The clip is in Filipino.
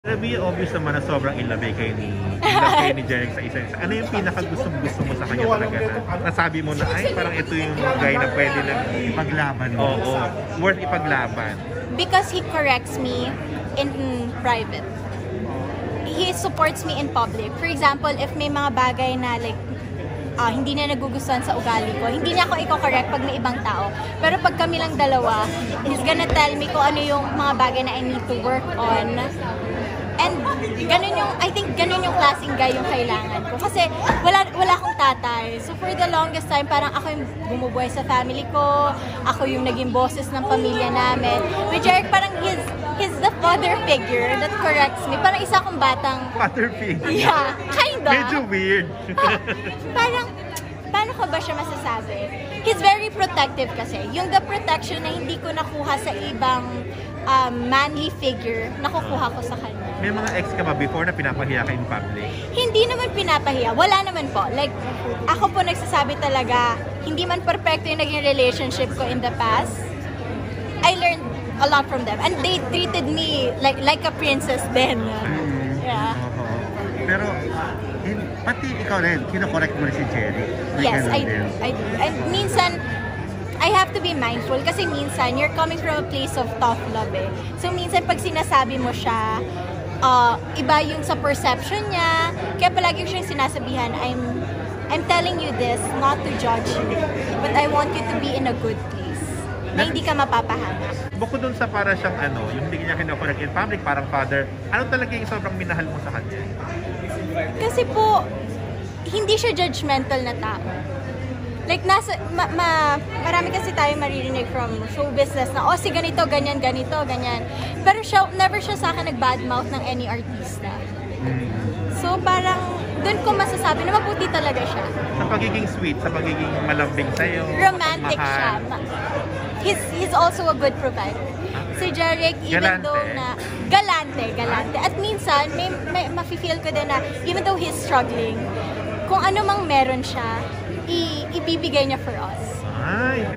Rabia, obvious naman na sobrang inlove kayo ni JERIC sa isa. Ano yung pinaka-gustong-gusto mo sa kanya talaga na nasabi mo na, ay, parang ito yung guy na pwede na ipaglaban mo. Oo, worth ipaglaban. Because he corrects me in private. He supports me in public. For example, if may mga bagay na like, hindi na nagugustuhan sa ugali ko, hindi niya ako i-correct pag may ibang tao. Pero pag kami lang dalawa, he's gonna tell me kung ano yung mga bagay na I need to work on. And ganun yung, I think ganun yung klaseng guy yung kailangan ko. Kasi wala akong tatay. So for the longest time, parang ako yung bumubuhay sa family ko. Ako yung naging boses ng pamilya namin. With JERIC, parang he's the father figure that corrects me. Parang isa akong batang... Father figure? Yeah, kinda. Medyo weird. Parang, paano ko ba siya masasabi? He's very protective kasi. Yung the protection na hindi ko nakuha sa ibang manly figure, nakukuha ko sa kanya. May mga ex ka ba before na pinapahiya ka in public? Hindi naman pinapahiya. Wala naman po. Like, ako po nagsasabi talaga, hindi man perfecto yung naging relationship ko in the past. I learned a lot from them. And they treated me like a princess then. Yeah. Pero, pati ikaw rin, kino-correct mo rin si JERIC? Yes, I do. And minsan, I have to be mindful kasi minsan, you're coming from a place of tough love eh. So minsan, pag sinasabi mo siya, iba yung sa perception niya. Kaya palagi ko siyang sinasabihan, I'm telling you this not to judge you, but I want you to be in a good place. Na hindi ka mapapahamak. Bukod dun sa para siyang yung hindi niya kino-correct in public, parang father, ano talaga yung sobrang minahal mo sa kanya? Kasi po, hindi siya judgmental na tao. Like, marami kasi tayo maririnig from show business na, si ganito, ganyan. Pero never siya sa akin nag-badmouth ng any artista. So, parang, dun ko masasabi na mabuti talaga siya. Sa pagiging sweet, sa pagiging malambing sa'yo. Romantic siya. He's also a good provider. Si JERIC, even though na, galante. At minsan, may mafe-feel ko din na, even though he's struggling, kung ano mang meron siya, ibibigay niya for us. Ay!